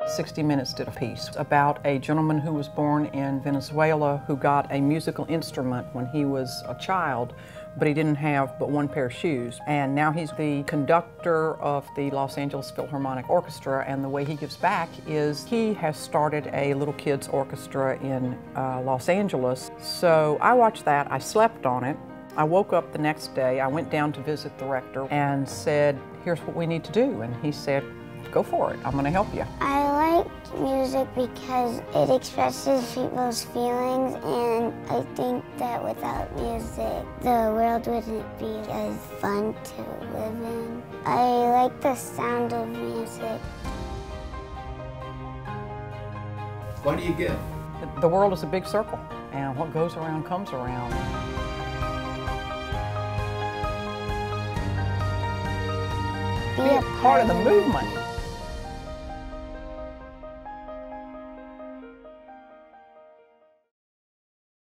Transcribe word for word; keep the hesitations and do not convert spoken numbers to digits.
sixty minutes did a piece about a gentleman who was born in Venezuela who got a musical instrument when he was a child, but he didn't have but one pair of shoes. And now he's the conductor of the Los Angeles Philharmonic Orchestra, and the way he gives back is he has started a little kids orchestra in uh, Los Angeles. So I watched that, I slept on it. I woke up the next day, I went down to visit the rector and said, here's what we need to do. And he said, go for it, I'm gonna help you. I like music because it expresses people's feelings, and I think that without music, the world wouldn't be as fun to live in. I like the sound of music. What do you get? The world is a big circle, and what goes around comes around. Be a part of the movement.